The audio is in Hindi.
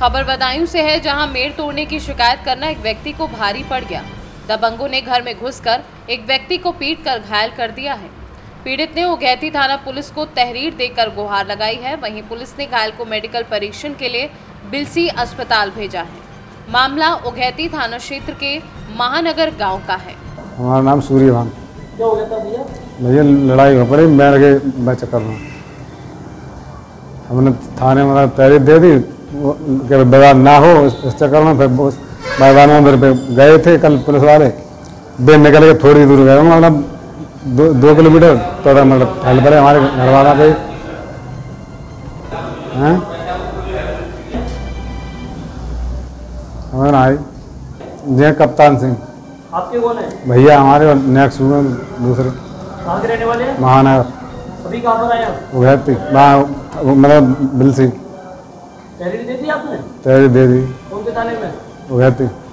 खबर बदायूं से है, जहां मेड़ तोड़ने की शिकायत करना एक व्यक्ति को भारी पड़ गया। दबंगों ने घर में घुसकर एक व्यक्ति को पीटकर घायल कर दिया है। पीड़ित ने उगैती थाना पुलिस को तहरीर देकर गुहार लगाई है। वहीं पुलिस ने घायल को मेडिकल परीक्षण के लिए बिलसी अस्पताल भेजा है। मामला उगैती थाना क्षेत्र के महानगर गांव का है। हमारा नाम सूर्यभान। क्या हो गया था भैया? भैया लड़ाई हो पड़ी, मैं चक्कर में हमने थाने में तहरीर दे दी कि विवाद ना हो। इस चक्कर में फिर मैदान में फिर गए थे कल पुलिस वाले, दिन निकल के थोड़ी दूर गए, मतलब 2 किलोमीटर थोड़ा मतलब ठहल पड़े हमारे घर वाला पे। हमारा आई जय कप्तान सिंह। आपके कौन है? भैया हमारे और नेक्स्ट हुए दूसरे। कहाँ के रहने वाले हैं? महानगर। अभी कहाँ पर आए आप? उगैती मतलब बिलसी। तहरीर दे दी आपने? तहरीर दे दी। कौन से थाने में? उगैती।